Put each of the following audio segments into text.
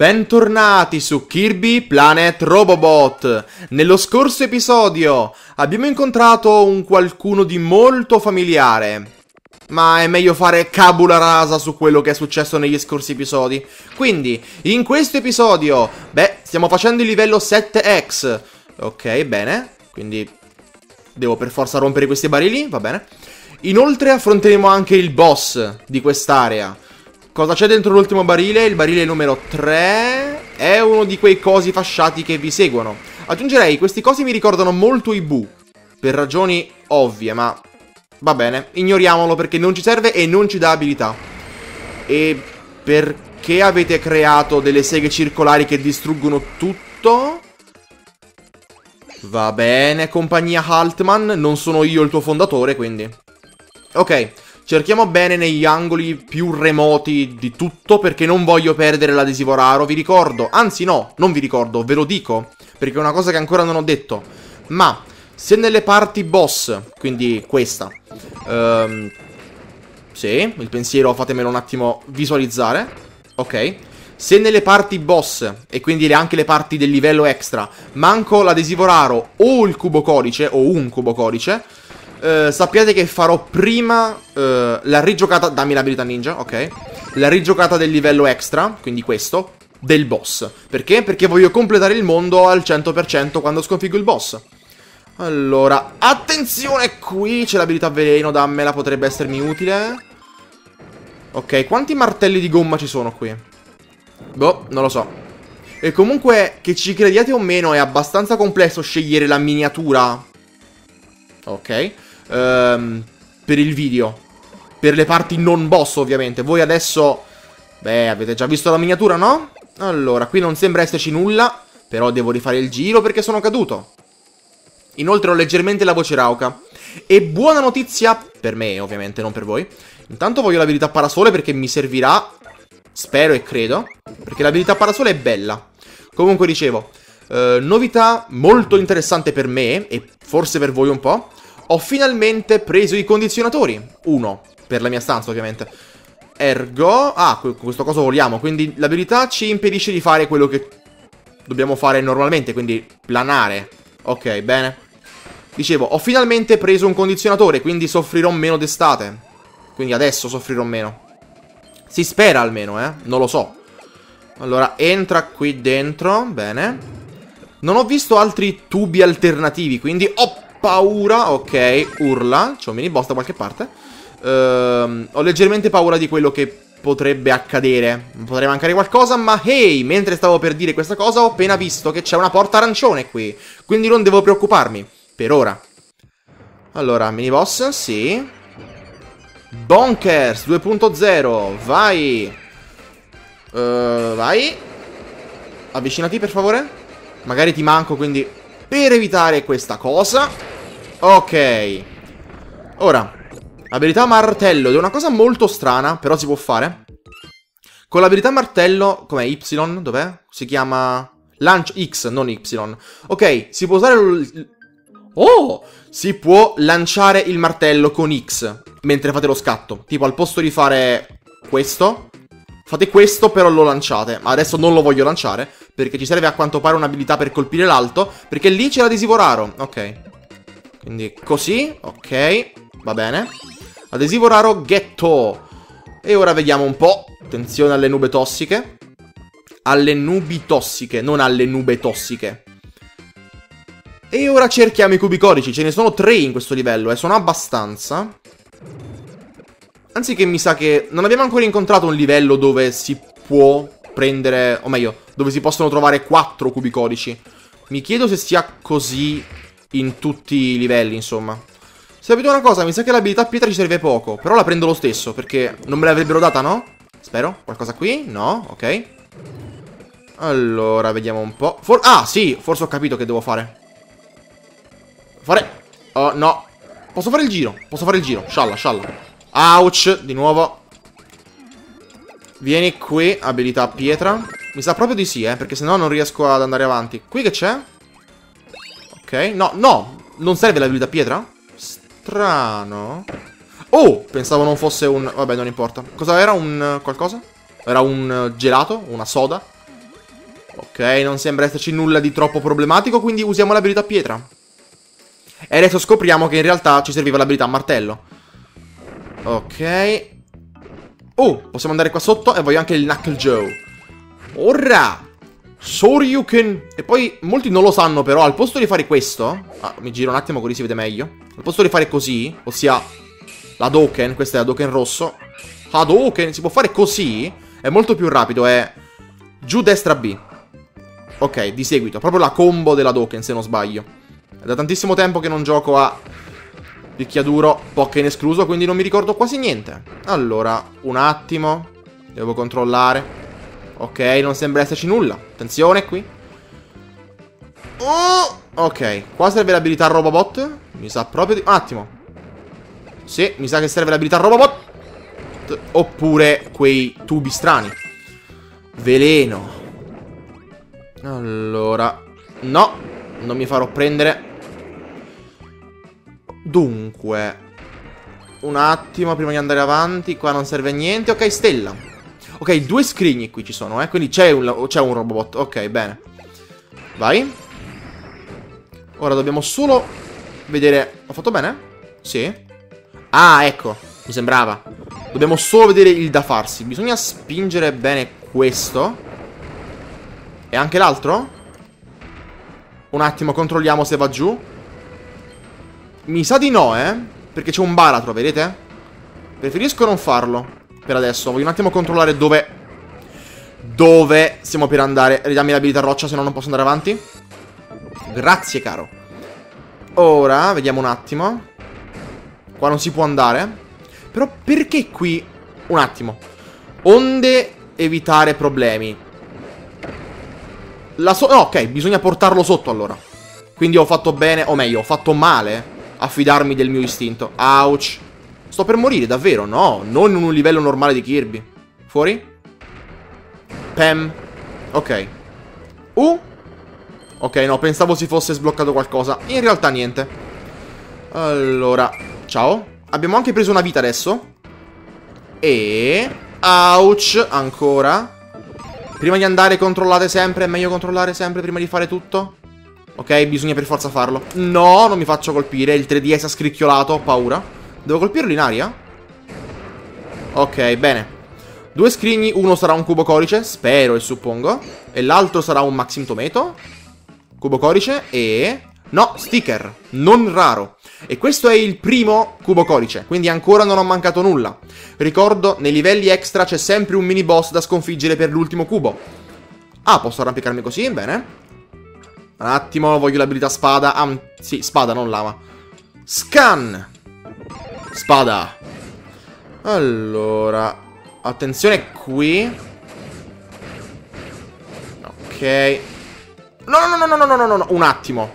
Bentornati su Kirby Planet Robobot. Nello scorso episodio abbiamo incontrato un qualcuno di molto familiare, ma è meglio fare cabula rasa su quello che è successo negli scorsi episodi. Quindi, in questo episodio, stiamo facendo il livello 7X. Ok, bene. Quindi devo per forza rompere questi barili, va bene. Inoltre affronteremo anche il boss di quest'area. Cosa c'è dentro l'ultimo barile? Il barile numero 3 è uno di quei cosi fasciati che vi seguono. Aggiungerei, questi cosi mi ricordano molto i Boo, per ragioni ovvie, ma va bene, ignoriamolo perché non ci serve e non ci dà abilità. E perché avete creato delle seghe circolari che distruggono tutto? Va bene, compagnia Haltman, non sono io il tuo fondatore, quindi. Ok, cerchiamo bene negli angoli più remoti di tutto perché non voglio perdere l'adesivo raro, vi ricordo. Anzi no, non vi ricordo, ve lo dico, perché è una cosa che ancora non ho detto. Ma se nelle parti boss, quindi questa, sì, il pensiero fatemelo un attimo visualizzare. Ok. Se nelle parti boss, e quindi anche le parti del livello extra, manco l'adesivo raro o il cubo codice, o un cubo codice, sappiate che farò prima la rigiocata, dammi l'abilità ninja, ok, la rigiocata del livello extra, quindi questo, del boss. Perché? Perché voglio completare il mondo al 100% quando sconfiggo il boss. Allora, attenzione, qui c'è l'abilità veleno, dammela, potrebbe essermi utile. Ok, quanti martelli di gomma ci sono qui? Boh, non lo so. E comunque, che ci crediate o meno, è abbastanza complesso scegliere la miniatura. Ok. Per il video. Per le parti non boss, ovviamente. Voi adesso, avete già visto la miniatura, no? Allora, qui non sembra esserci nulla, però devo rifare il giro perché sono caduto. Inoltre ho leggermente la voce rauca. E buona notizia, per me ovviamente, non per voi. Intanto voglio l'abilità parasole perché mi servirà, spero e credo, perché l'abilità parasole è bella. Comunque dicevo, novità molto interessante per me, e forse per voi un po'. Ho finalmente preso i condizionatori. Uno, per la mia stanza ovviamente. Ergo, questo coso vogliamo. Quindi l'abilità ci impedisce di fare quello che dobbiamo fare normalmente, quindi planare. Ok, bene. Dicevo, ho finalmente preso un condizionatore, quindi soffrirò meno d'estate. Quindi adesso soffrirò meno. Si spera almeno, non lo so. Allora, entra qui dentro, bene. Non ho visto altri tubi alternativi, quindi ho paura. Ok, urla, c'è un mini boss da qualche parte. Ho leggermente paura di quello che potrebbe accadere. Potrei mancare qualcosa, ma hey, mentre stavo per dire questa cosa ho appena visto che c'è una porta arancione qui. Quindi non devo preoccuparmi, per ora. Allora, mini boss, sì. Bonkers 2.0, vai. Vai. Avvicinati per favore. Magari ti manco, quindi per evitare questa cosa. Ok. Ora, abilità martello. Ed è una cosa molto strana, però si può fare. Con l'abilità martello, com'è? Y? Dov'è? Si chiama lancio X, non Y. Ok, si può usare oh! Si può lanciare il martello con X mentre fate lo scatto. Tipo, al posto di fare questo, fate questo, però lo lanciate. Ma adesso non lo voglio lanciare, perché ci serve a quanto pare un'abilità per colpire l'alto, perché lì c'è l'adesivo raro. Ok. Quindi così, ok. Va bene. Adesivo raro, ghetto. E ora vediamo un po'. Attenzione alle nube tossiche. Alle nubi tossiche, non alle nube tossiche. E ora cerchiamo i cubi codici. Ce ne sono 3 in questo livello, sono abbastanza. Anzi che mi sa che non abbiamo ancora incontrato un livello dove si può prendere, o meglio, dove si possono trovare 4 cubi codici. Mi chiedo se sia così in tutti i livelli, insomma. Sapete una cosa, mi sa che l'abilità pietra ci serve poco, però la prendo lo stesso, perché non me l'avrebbero data, no? Spero. Qualcosa qui? No, ok. Allora, vediamo un po'. Sì, forse ho capito che devo fare. Oh, no. Posso fare il giro. Scialla, scialla. Ouch, di nuovo. Vieni qui, abilità pietra. Mi sa proprio di sì, perché sennò non riesco ad andare avanti. Qui che c'è? Ok, no, non serve l'abilità pietra? Strano. Oh, pensavo non fosse un... Vabbè, non importa. Cosa era? Un qualcosa? Era un gelato? Una soda? non sembra esserci nulla di troppo problematico, quindi usiamo l'abilità pietra. E adesso scopriamo che in realtà ci serviva l'abilità martello. Ok. Possiamo andare qua sotto e voglio anche il Knuckle Joe. Ora Shoryuken. E poi molti non lo sanno però, al posto di fare questo, mi giro un attimo così si vede meglio. Al posto di fare così, ossia l'Hadoken, questo è l'Hadoken rosso. Hadoken, si può fare così. È molto più rapido, è giù destra B. Ok, di seguito, proprio la combo dell'Hadoken se non sbaglio. È da tantissimo tempo che non gioco a picchiaduro, Pokken escluso, quindi non mi ricordo quasi niente. Allora, un attimo, devo controllare. Ok, non sembra esserci nulla. Attenzione qui. Ok, qua serve l'abilità Robobot. Mi sa proprio di... Un attimo. Sì, mi sa che serve l'abilità Robobot. Oppure quei tubi strani. Veleno. Allora, no, non mi farò prendere. Dunque, un attimo prima di andare avanti. Qua non serve a niente. Ok, stella. Ok, 2 scrigni qui ci sono, quindi c'è un Robobot. Ok, bene. Vai. Ora dobbiamo solo vedere... Ho fatto bene? Sì. Ah, ecco, mi sembrava. Dobbiamo solo vedere il da farsi. Bisogna spingere bene questo. E anche l'altro? Un attimo, controlliamo se va giù. Mi sa di no, perché c'è un baratro, vedete? Preferisco non farlo per adesso. Voglio un attimo controllare dove stiamo per andare. Ridammi l'abilità roccia, se no non posso andare avanti. Grazie, caro. Ora, vediamo un attimo. Qua non si può andare. Però perché qui? Un attimo. Onde evitare problemi. No, ok, bisogna portarlo sotto allora. Quindi ho fatto bene, o meglio, ho fatto male a fidarmi del mio istinto. Ouch. Sto per morire, davvero? No, non in un livello normale di Kirby. Fuori? Pam. Ok. Ok, no, pensavo si fosse sbloccato qualcosa. In realtà niente. Allora, ciao. Abbiamo anche preso una vita adesso. E... Ouch, ancora. Prima di andare controllate sempre. È meglio controllare sempre prima di fare tutto. Ok, bisogna per forza farlo. No, non mi faccio colpire. Il 3DS ha scricchiolato, ho paura. Devo colpirlo in aria? Ok, bene. 2 scrigni, uno sarà un cubo corice, spero e suppongo. E l'altro sarà un Maxim Tomato. Cubo corice e... No, sticker, non raro. E questo è il primo cubo corice, quindi ancora non ho mancato nulla. Ricordo, nei livelli extra c'è sempre un mini boss da sconfiggere per l'ultimo cubo. Ah, posso arrampicarmi così? Bene. Un attimo, voglio l'abilità spada. Sì, spada, non lama. Scan. Spada. Allora, attenzione qui. Ok. No, un attimo.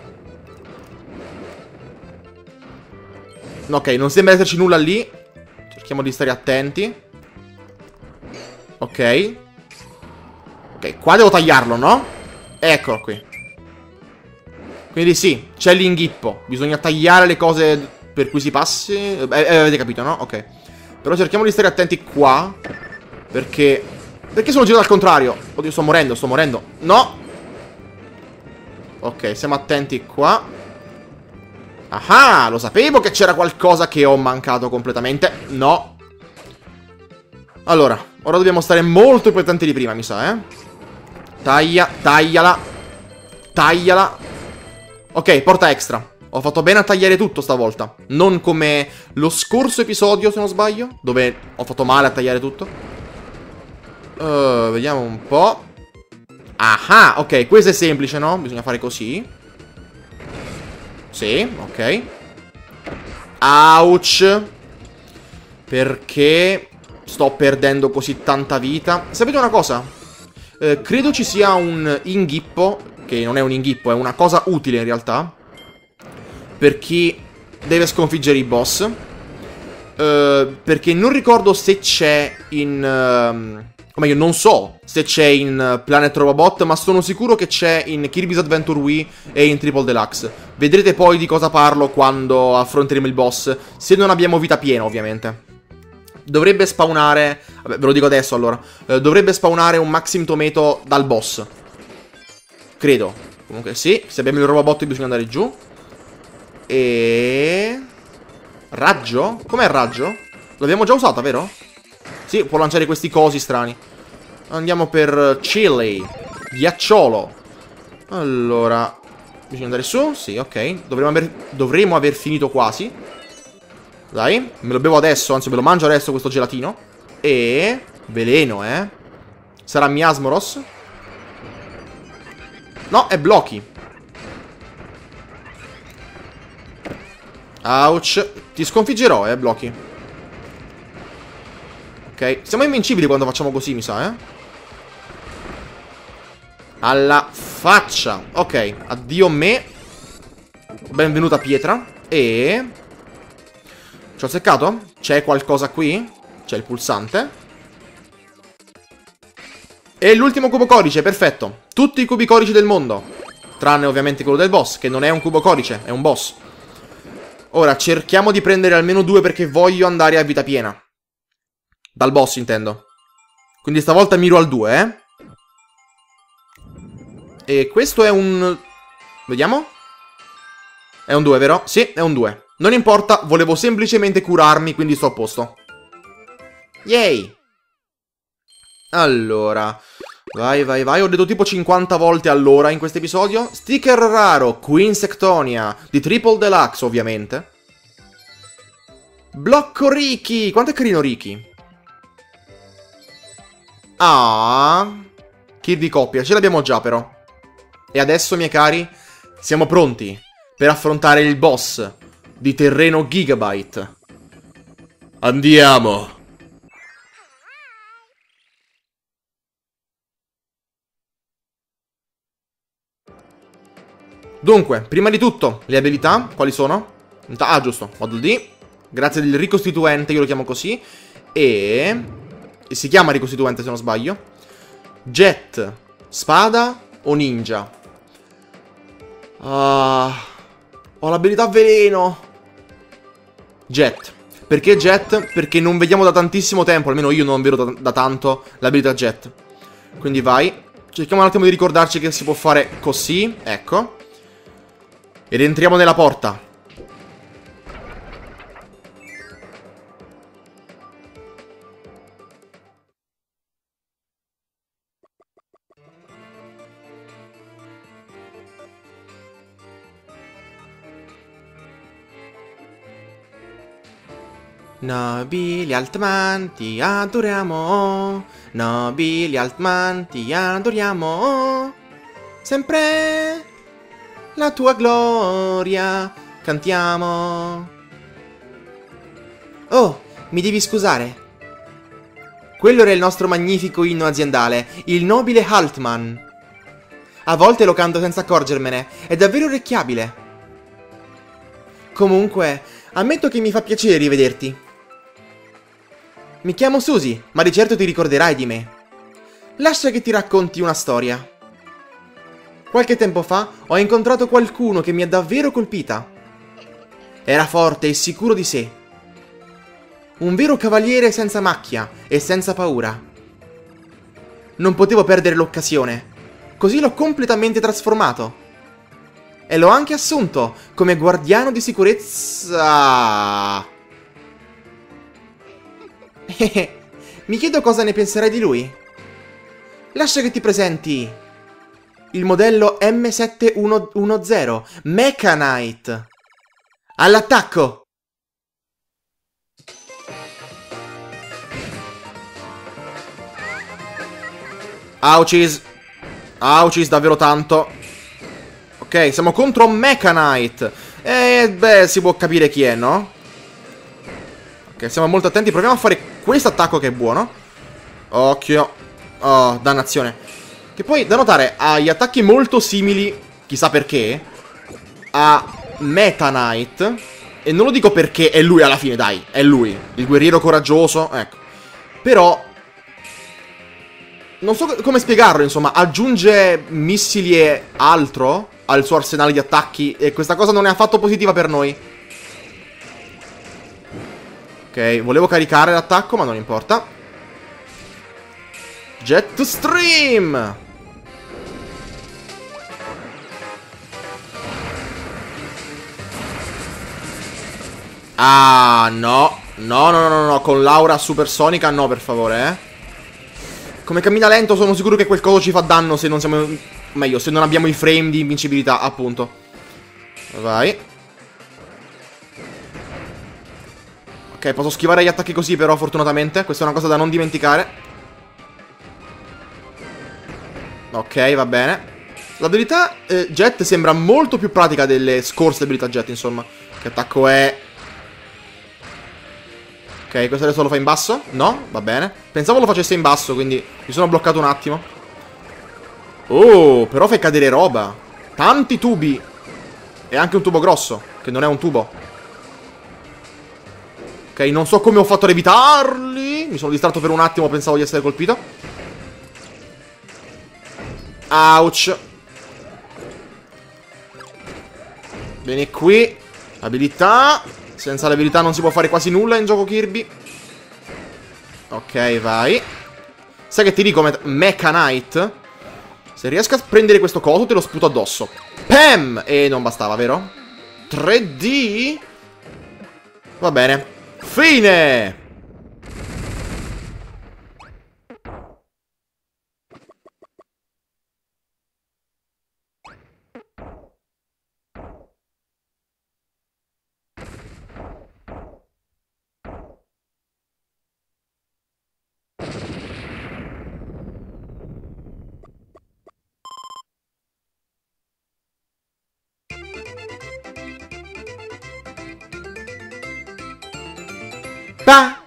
Ok, non sembra esserci nulla lì. Cerchiamo di stare attenti. Ok. Ok, qua devo tagliarlo, no? Eccolo qui. Quindi sì, c'è l'inghippo. Bisogna tagliare le cose per cui si passi. Avete capito, no? Ok. Però cerchiamo di stare attenti qua. Perché sono girato al contrario. Oddio, sto morendo. No. Ok, siamo attenti qua. Ah, lo sapevo che c'era qualcosa che ho mancato completamente. No. Allora, ora dobbiamo stare molto più attenti di prima, mi sa, tagliala. Ok, porta extra. Ho fatto bene a tagliare tutto stavolta. Non come lo scorso episodio, se non sbaglio, dove ho fatto male a tagliare tutto. Vediamo un po'. Ah, ok, questo è semplice, no? Bisogna fare così. Sì, ok. Ouch. Perché sto perdendo così tanta vita? Sapete una cosa? Credo ci sia un inghippo, che non è un inghippo, è una cosa utile in realtà, per chi deve sconfiggere i boss. Perché non ricordo se c'è in... o meglio, non so se c'è in Planet Robobot, ma sono sicuro che c'è in Kirby's Adventure Wii e in Triple Deluxe. Vedrete poi di cosa parlo quando affronteremo il boss, se non abbiamo vita piena, ovviamente. Dovrebbe spawnare... Vabbè, ve lo dico adesso allora. Dovrebbe spawnare un Maxim Tomato dal boss. Credo. Comunque sì, se abbiamo il robot bisogna andare giù. E... raggio? Com'è il raggio? L'abbiamo già usata, vero? Sì, può lanciare questi cosi strani. Andiamo per Chili. Ghiacciolo. Allora, bisogna andare su? Sì, ok. Dovremmo aver finito quasi. Dai, me lo bevo adesso, anzi me lo mangio adesso questo gelatino. E... veleno, Sarà Miasmoros? No, è blocchi. Ouch. Ti sconfiggerò, blocchi. Ok, siamo invincibili quando facciamo così, mi sa, Alla faccia. Ok, addio me. Benvenuta pietra. E... ci ho seccato? C'è qualcosa qui? C'è il pulsante. E l'ultimo cubo codice, perfetto. Tutti i cubi codici del mondo. Tranne ovviamente quello del boss, che non è un cubo codice, è un boss. Ora, cerchiamo di prendere almeno 2 perché voglio andare a vita piena. Dal boss, intendo. Quindi stavolta miro al 2, E questo è un... vediamo? È un 2, vero? Sì, è un 2. Non importa, volevo semplicemente curarmi, quindi sto a posto. Yay! Allora... vai, vai, vai. Ho detto tipo 50 volte all'ora in questo episodio. Sticker raro, Queen Sectonia, di Triple Deluxe, ovviamente. Blocco Ricky. Quanto è carino Ricky? Ah, kit di coppia, ce l'abbiamo già però. E adesso, miei cari, siamo pronti per affrontare il boss di terreno Gigabyte. Andiamo. Dunque, prima di tutto, le abilità, quali sono? Ah, giusto, Model D. Grazie del ricostituente, io lo chiamo così. E si chiama ricostituente se non sbaglio. Jet, spada o ninja? Ho l'abilità veleno. Jet. Perché Jet? Perché non vediamo da tantissimo tempo, almeno io non vedo da tanto l'abilità Jet. Quindi vai. Cerchiamo un attimo di ricordarci che si può fare così, ecco. Ed entriamo nella porta. Nobili Altman, ti adoriamo. Nobili Altman, ti adoriamo. Sempre la tua gloria cantiamo. Oh, mi devi scusare. Quello era il nostro magnifico inno aziendale, il nobile Altman. A volte lo canto senza accorgermene, è davvero orecchiabile. Comunque, ammetto che mi fa piacere rivederti. Mi chiamo Susie, ma di certo ti ricorderai di me. Lascia che ti racconti una storia. Qualche tempo fa ho incontrato qualcuno che mi ha davvero colpita. Era forte e sicuro di sé. Un vero cavaliere senza macchia e senza paura. Non potevo perdere l'occasione, così l'ho completamente trasformato. E l'ho anche assunto come guardiano di sicurezza. Mi chiedo cosa ne penserai di lui. Lascia che ti presenti il modello M7110 Mecha Knight. All'attacco! Ouchies. Ouchies davvero tanto. Ok, siamo contro Mecha Knight. Beh, si può capire chi è, no? Ok, siamo molto attenti. Proviamo a fare questo attacco che è buono. Occhio. Oh, dannazione. Che poi, da notare, ha gli attacchi molto simili, chissà perché, a Meta Knight. E non lo dico perché è lui alla fine, dai. È lui, il guerriero coraggioso, ecco. Però non so come spiegarlo, insomma. Aggiunge missili e altro al suo arsenale di attacchi, e questa cosa non è affatto positiva per noi. Ok, volevo caricare l'attacco, ma non importa. Jet Stream. Ah, no. No, no, no, no, no. Con l'aura supersonica no, per favore, eh. Come cammina lento sono sicuro che quel coso ci fa danno se non siamo... Meglio, se non abbiamo i frame di invincibilità, appunto. Vai. Ok, posso schivare gli attacchi così però, fortunatamente. Questa è una cosa da non dimenticare. Ok, va bene. L'abilità Jet sembra molto più pratica delle scorse abilità Jet, insomma. Che attacco è... Ok, questo adesso lo fa in basso? No? Va bene. Pensavo lo facesse in basso, quindi mi sono bloccato un attimo. Oh, però fai cadere roba. Tanti tubi. E anche un tubo grosso, che non è un tubo. Ok, non so come ho fatto ad evitarli. Mi sono distratto per un attimo, pensavo di essere colpito. Ouch. Vieni qui. Abilità. Senza l'abilità non si può fare quasi nulla in gioco Kirby. Ok, vai. Sai che ti dico, Mecha Knight? Se riesco a prendere questo coso te lo sputo addosso. Pam! E non bastava, vero? 3D? Va bene. Fine! Pa!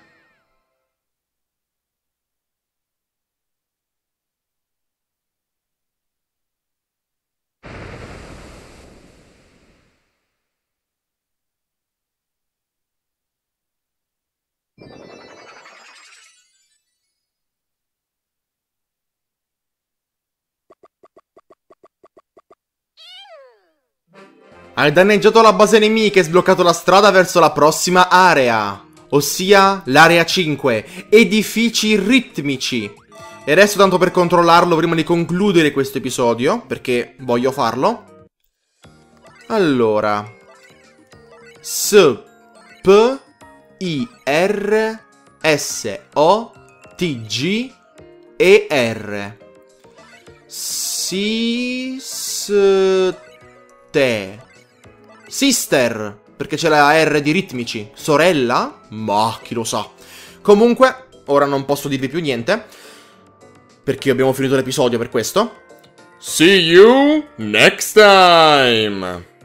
Hai danneggiato la base nemica e sbloccato la strada verso la prossima area, ossia l'area 5, edifici ritmici. E adesso, tanto per controllarlo prima di concludere questo episodio, perché voglio farlo. Allora, S P I R S O T G E R. Sister, perché c'è la R di ritmici. Sorella? Ma chi lo sa. Comunque, ora non posso dirvi più niente, perché abbiamo finito l'episodio per questo. See you next time!